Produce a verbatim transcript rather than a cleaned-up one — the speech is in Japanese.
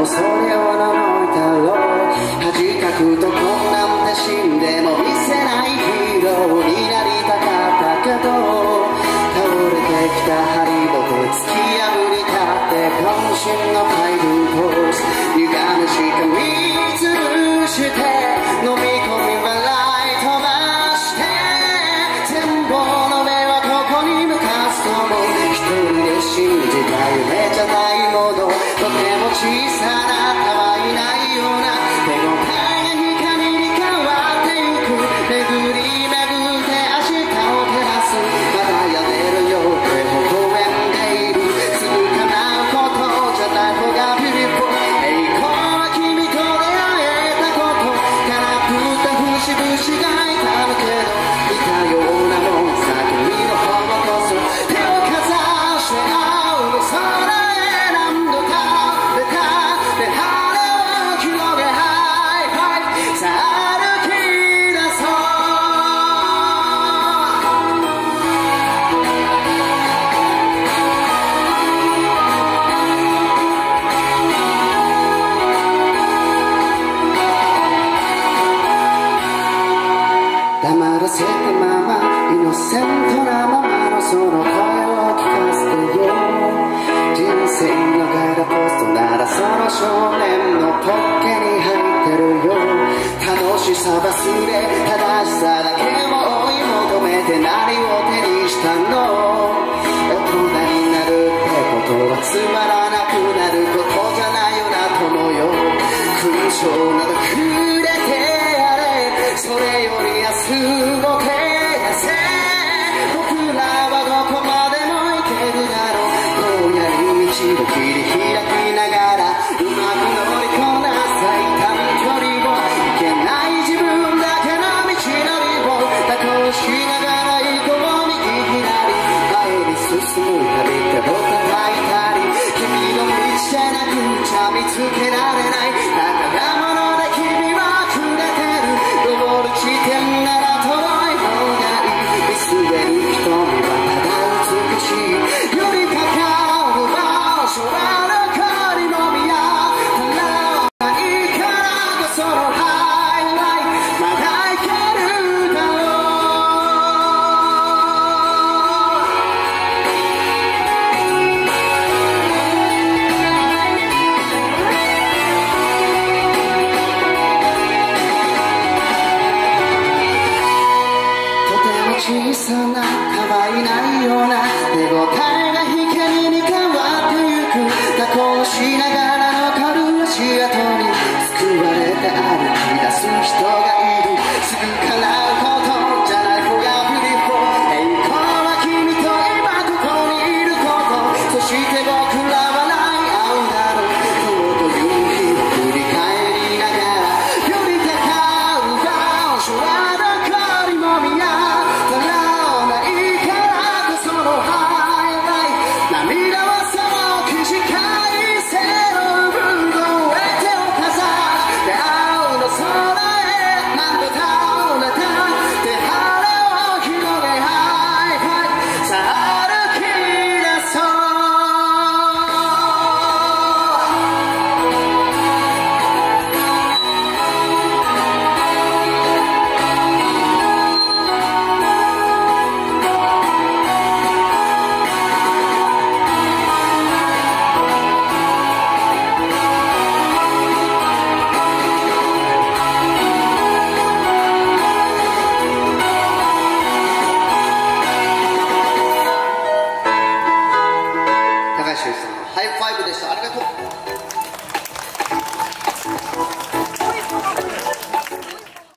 それをののいたろう恥かくとこんなんて死んでも見せないヒーローになりたかったけど倒れてきたハリボテ突き破りたって渾身の海軍コース歪むしかみつぶして飲み込み笑い飛ばして全貌の目はここに向かすとも一人で信じた夢じゃないものとても小さな可愛いないような手応えが光に変わってゆく巡り巡って明日を照らすまだやれるよって微笑んでいるすぐ叶うことじゃない方がビューティフル栄光は君と出会えたことからぶった節々が痛むけど似たようなもんさ君の方こそ手をかざして青の空へ何度か出たで羽を広げハイファイブさあ歩き出そう黙らせたままイノセントなままのその声を聞かせてよ人生のガイドポストならその少年のポッケに入ってるよ楽しさ忘れ正しさだけを追い求めて何を手にしたの大人になるってことはつまらなくなることじゃないよな友よ勲章などくれてやれそれより